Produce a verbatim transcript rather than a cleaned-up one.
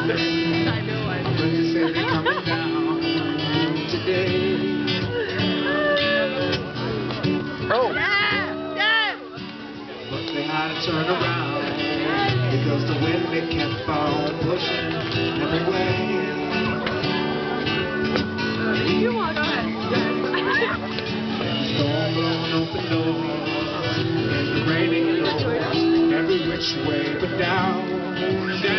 But they say they're coming down today. Oh! Yeah! Yeah! But they had to turn around because the wind they kept on pushing every way. You want to go ahead. Storm blowing open doors and the raining doors every which way but down, down.